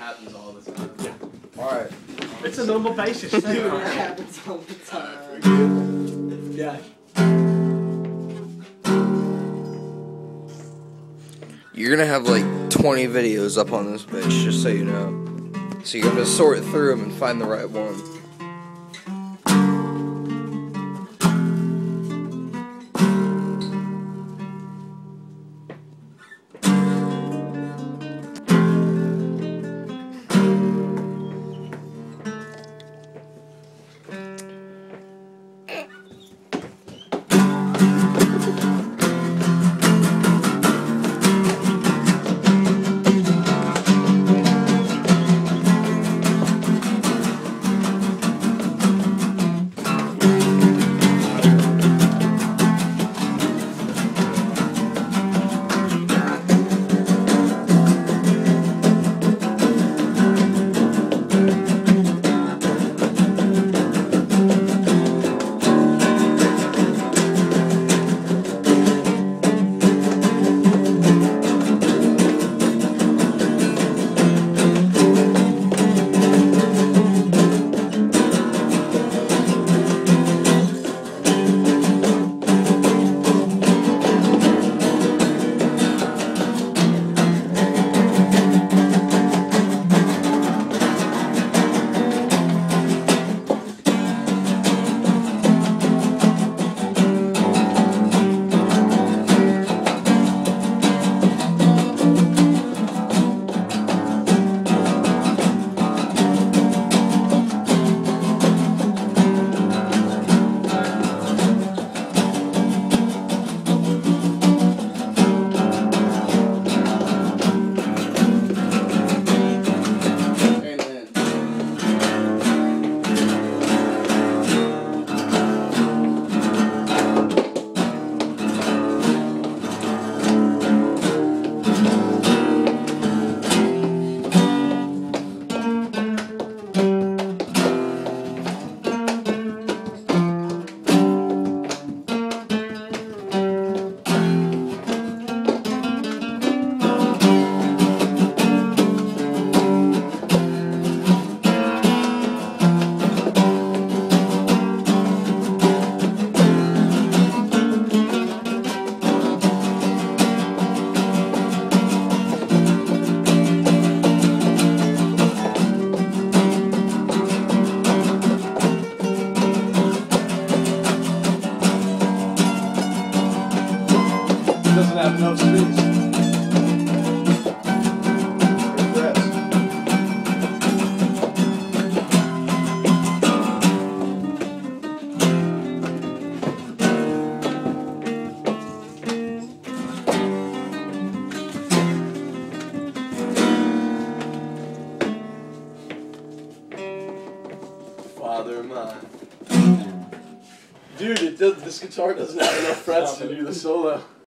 happens all the time. Yeah. Alright. It's a normal basis, dude. It happens all the time. We're good. Yeah. You're gonna have like 20 videos up on this bitch, just so you know. So you're gonna sort through them and find the right one. Doesn't have enough space. Father mine. Dude, this guitar doesn't have enough frets to do the solo.